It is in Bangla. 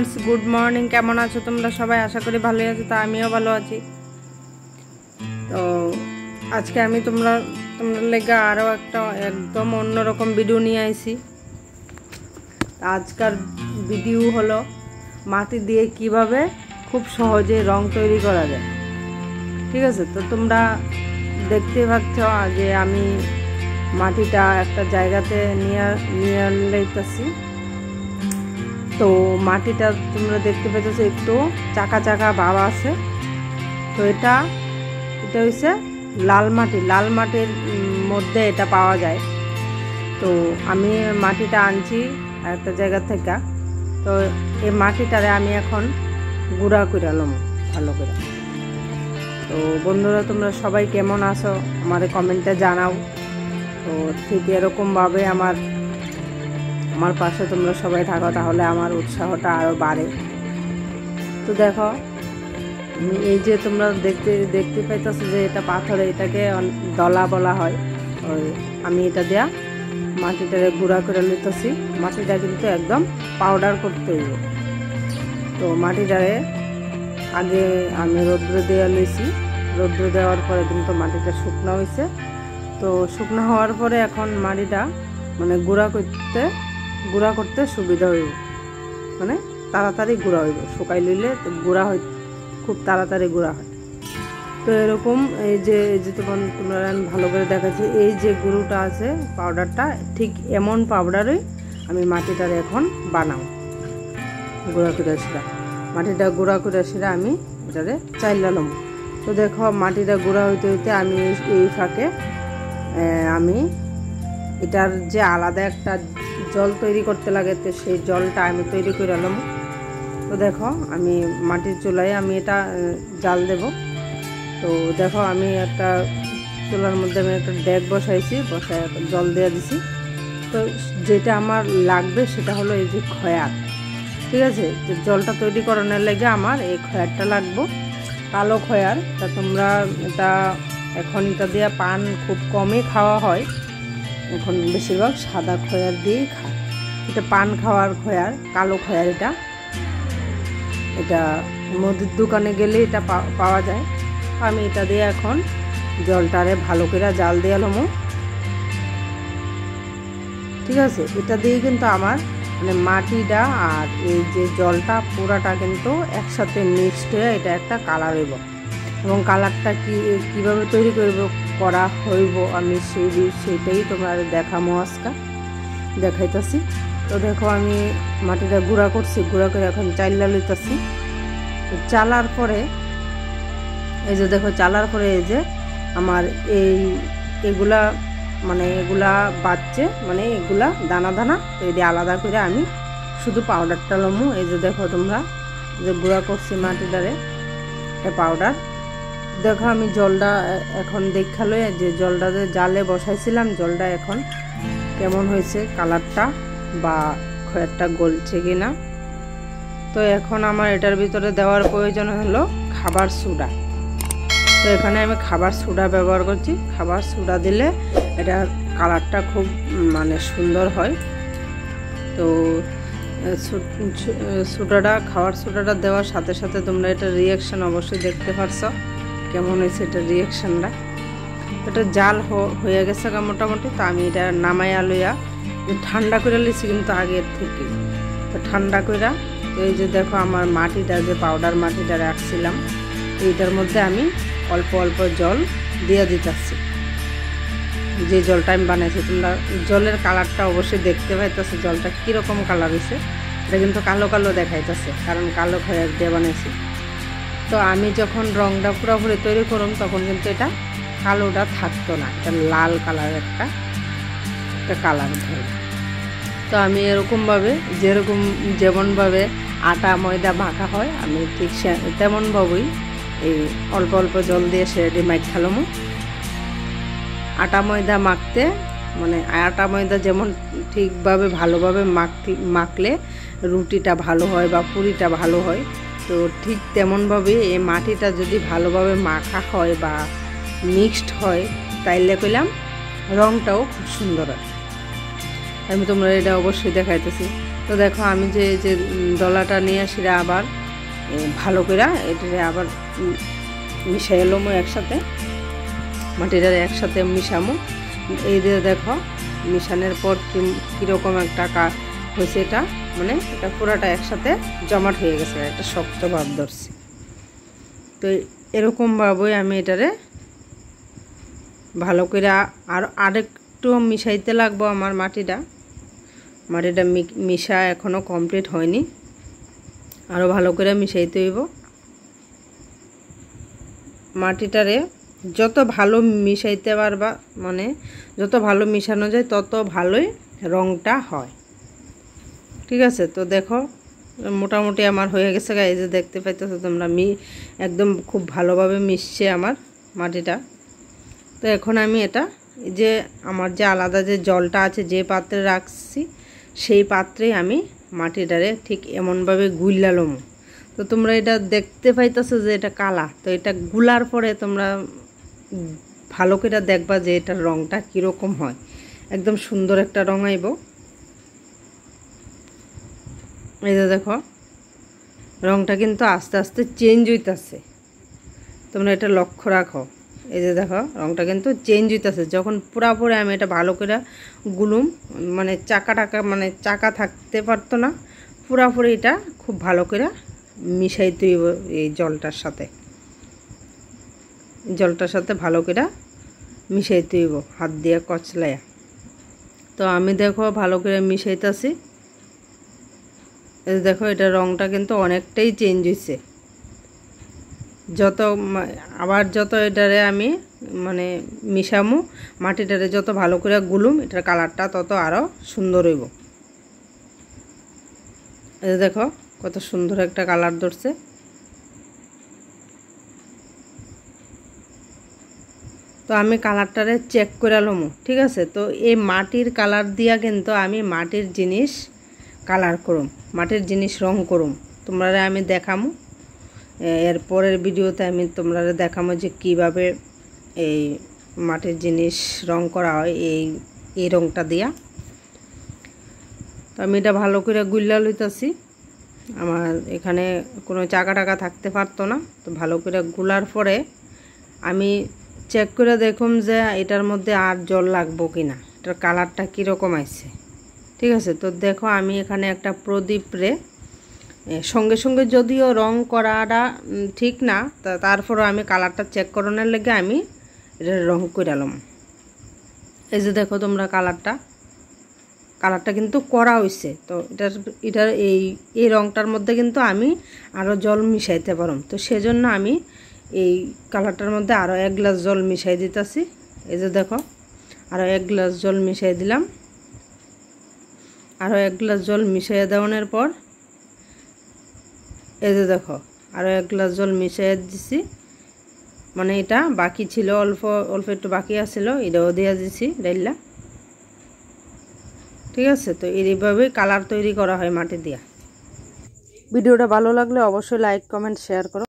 फ्रेंड्स गुड मर्निंग केमन आछो तोमरा सबाई आशा करी भालोई आछो तो आमिও ভালো আছি। तो আজকে আমি তোমরা লেগে আরো একটা একদম অন্যরকম ভিডিও নিয়ে আইছি। আজকের ভিডিও হলো মাটি দিয়ে কিভাবে খুব সহজে রং তৈরি করা যায়। ঠিক আছে, তো তোমরা দেখতে পাচ্ছ যে আমি মাটিটা একটা জায়গাতে নিয়ে লইতেছি। তো মাটিটা তোমরা দেখতে পাচ্ছ একটু চাকা চাকা ভাব আছে। তো এটা হচ্ছে লাল মাটির মধ্যে এটা পাওয়া যায়। তো আমি মাটিটা আনছি একটা জায়গা থেকে। তো এই মাটিটারে আমি এখন গুঁড়া করে লম ভালো করে। তো বন্ধুরা তোমরা সবাই কেমন আছো আমার কমেন্টে জানাও। তো ঠিক এরকমভাবে আমার পাশে তোমরা সবাই থাকো, তাহলে আমার উৎসাহটা আরও বাড়ে। তো দেখো এই যে তোমরা দেখতে পাইতেছো যে এটা পাথরে, এটাকে দলা বলা হয়। আমি এটা দেয়া মাটিটারে গুঁড়া করে নিতেছি। মাটিটা কিন্তু একদম পাউডার করতে হইব। তো মাটিটারে আগে আমি রৌদ্রে দেওয়া লইছি। রৌদ্র দেওয়ার পরে কিন্তু মাটিটা শুকনো হয়েছে। তো শুকনো হওয়ার পরে এখন মাটিটা মানে গুঁড়া করতে সুবিধা হইব, মানে তাড়াতাড়ি গুঁড়া হইব। শুকাই লইলে গুঁড়া হয়, খুব তাড়াতাড়ি গুঁড়া হয়। তো এরকম এই যে তোমরা ভালো করে দেখাচ্ছি, এই যে গুঁড়োটা আছে পাউডারটা, ঠিক এমন পাউডারই আমি মাটিটারে এখন বানাও গুঁড়া করে সেটা। মাটিটা গুঁড়া করে সেটা আমি এটারে চাইলাম। তো দেখো মাটিটা গুঁড়া হইতে হইতে আমি এই ফাঁকে আমি এটার যে আলাদা একটা জল তৈরি করতে লাগে, তো সেই জলটা আমি তৈরি করে এলাম। তো দেখো আমি মাটির চুলায় আমি এটা জাল দেব। তো দেখো আমি একটা চুলার মধ্যে আমি একটা ডেক বসাইছি, বসায় জল দিয়ে দিছি। তো যেটা আমার লাগবে সেটা হলো এই যে খয়ার। ঠিক আছে, যে জলটা তৈরি করানোর লেগে আমার এই খয়ারটা লাগবে, কালো খয়ার। তা তোমরা এটা এখন এটা দিয়ে পান খুব কমই খাওয়া হয়, এখন বেশিরভাগ সাদা খয়ার দিয়েই খায়। এটা পান খাওয়ার খয়ার, কালো খয়ার। এটা মুদির দোকানে গেলে এটা পাওয়া যায়। আমি এটা দিয়ে এখন জলটারে ভালো করে জাল দিয়ে লমো। ঠিক আছে, এটা দিয়ে কিন্তু আমার মানে মাটিটা আর এই যে জলটা পুরাটা কিন্তু একসাথে মিক্সড হয়ে এটা একটা কালার হইব। এবং কালারটা কীভাবে তৈরি করা হইব আমি সেইটাই তোমরা দেখামো আজকে দেখাইতেছি। তো দেখো আমি মাটিটা গুঁড়া করছি, গুঁড়া করে এখন চাইলা লইতেছি। চালার পরে এই যে দেখো চালার পরে এই যে আমার এগুলা বাচ্চে, মানে এগুলা দানা দানা। তো এই আলাদা করে আমি শুধু পাউডারটা লমু। এই যে দেখো তোমরা যে গুঁড়া করছি মাটিটারে এটা পাউডার। দেখো আমি জলটা এখন দেখালো যে জলটা যে জালে বসাইছিলাম, জলটা এখন কেমন হয়েছে, কালারটা বা খয়েরটা গলছে কিনা। তো এখন আমার এটার ভিতরে দেওয়ার প্রয়োজন হলো খাবার সোডা। তো এখানে আমি খাবার সোডা ব্যবহার করছি। খাবার সোডা দিলে এটার কালারটা খুব মানে সুন্দর হয়। তো খাবার সোডাটা দেওয়ার সাথে সাথে তোমরা এটা রিয়াকশান অবশ্যই দেখতে পারছ কেমন হয়েছে এটা রিয়াকশানটা। এটা জাল হয়ে গেছে মোটামুটি। তো আমি এটা নামাইয়া লইয়া ঠান্ডা করে লিছি কিন্তু আগের থেকে। তো ঠান্ডা কইরা এই যে দেখো আমার মাটিটা যে পাউডার মাটিটা রাখছিলাম, এইটার মধ্যে আমি অল্প অল্প জল দিয়ে দিতেছি। যে জলটা আমি বানাইছি, তোমরা জলের কালারটা অবশ্যই দেখতে পাইতেছে জলটা কীরকম কালার হয়েছে। এটা কিন্তু কালো কালো দেখাইতেছে, কারণ কালো খয়ের দিয়ে বানাইছি। তো আমি যখন রংটা পুরোপুরি তৈরি করুম তখন কিন্তু এটা কালোটা থাকতো না, এটা লাল কালার একটা কালার ধরে। তো আমি এরকমভাবে যেমনভাবে আটা ময়দা মাখা হয়, আমি ঠিক তেমনভাবেই এই অল্প অল্প জল দিয়ে সেটি মাখালাম। আটা ময়দা মাখতে মানে আটা ময়দা যেমন ঠিকভাবে ভালোভাবে মাখলে রুটিটা ভালো হয় বা পুরিটা ভালো হয়, তো ঠিক তেমনভাবে এই মাটিটা যদি ভালোভাবে মাখা হয় বা মিক্সড হয় তাইলে কইলাম রংটাও খুব সুন্দর হয়। আমি তোমরা এটা অবশ্যই দেখাইতেছি। তো দেখো আমি যে যে ডলাটা নিয়ে আসি আবার ভালো করে এটা আবার মিশাই এলাম একসাথে, মাটিটা একসাথে মিশামো। এই যে দেখো মিশানোর পর কীরকম একটা হয়েছে, এটা মানে এটা পুরাটা একসাথে জমাট হয়ে গেছে, একটা শক্ত ভাব ধরছে। তো এরকমভাবেই আমি এটারে ভালো করে আরেকটু মিশাইতে লাগবো। আমার মাটিটা মিশা এখনও কমপ্লিট হয়নি, আরও ভালো করে মিশাইতে হইব। মাটিটারে যত ভালো মিশাইতে পারবা, মানে যত ভালো মিশানো যায় তত ভালোই রঙটা হয়, ঠিক আছে। তো দেখো মোটামুটি আমার হয়ে গেছে। এই যে দেখতে পাইতেছো তোমরা, একদম খুব ভালোভাবে মিশছে আমার মাটিটা। তো এখন আমি এটা যে আমার যে আলাদা যে জলটা আছে যে পাত্রে রাখছি, সেই পাত্রেই আমি মাটিটারে ঠিক এমনভাবে গুলালাম। তো তোমরা এটা দেখতে পাইতেছো যে এটা কালা, তো এটা গুলার পরে তোমরা ভালো করে দেখবা যে এটার রঙটা কীরকম হয়। একদম সুন্দর একটা রঙ আইব। এই যে দেখো রঙটা কিন্তু আস্তে আস্তে চেঞ্জ হইতেছে, তোমরা এটা লক্ষ্য রাখো। এই যে দেখো রঙটা কিন্তু চেঞ্জ হইতেছে। যখন পুরাপুরি আমি এটা ভালো করে গুলুম, মানে চাকা থাকতে পারতো না, পুরাপুরি এটা খুব ভালো করে মিশাইতে হইব এই জলটার সাথে ভালো করে মিশাইতে হইব হাত দিয়ে কচলাইয়া। তো আমি দেখো ভালো করে মিশাইতেছি। এই দেখো এটা রঙটা কিন্তু অনেকটাই চেঞ্জ হয়েছে। যত এটারে আমি মানে মিশামু, মাটিটারে যত ভালো করে গুলুম, এটার কালারটা তত আরও সুন্দর হইব। এই দেখো কত সুন্দর একটা কালার ধরছে। তো আমি কালারটারে চেক করে লমু, ঠিক আছে। তো এই মাটির কালার দিয়া কিন্তু আমি মাটির জিনিস কালার করুম, মাটির জিনিস রং করুম। তোমরা আমি দেখামু এর পরের ভিডিওতে, আমি তোমরা দেখামো যে কিভাবে এই মাটির জিনিস রং করা হয় এই রংটা দিয়া। তো আমি এটা ভালো করে গুল্লা লইতাছি। আমার এখানে কোনো চাকা টাকা থাকতে পারতো না। তো ভালো করে গুলার পরে আমি চেক করে দেখুম যে এটার মধ্যে আর জল লাগবো কি না, এটার কালারটা কীরকম আসছে, ঠিক আছে। তো দেখো আমি এখানে একটা প্রদীপ রে সঙ্গে সঙ্গে যদিও রং করাটা ঠিক না, তারপরও আমি কালারটা চেক করানোর লেগে আমি এটা রং করালাম। এই যে দেখো তোমরা কালারটা কিন্তু করা হয়েছে। তো এটার এই রংটার মধ্যে কিন্তু আমি আরও জল মিশাইতে পারম। তো সেজন্য আমি এই কালারটার মধ্যে আরও 1 গ্লাস জল মিশাই দিতেছি। এই যে দেখো আরও 1 গ্লাস জল মিশাই দিলাম। আরও 1 গ্লাস জল মিশিয়ে দেওয়ানোর পর এই যে দেখো আরও 1 গ্লাস জল মিশিয়ে দিছি। মানে এটা বাকি ছিল, অল্প একটু বাকি আছিল, এটাও দিয়ে দিছি ডাইলা, ঠিক আছে। তো এইভাবেই কালার তৈরি করা হয় মাটি দিয়া। ভিডিওটা ভালো লাগলে অবশ্যই লাইক কমেন্ট শেয়ার করো।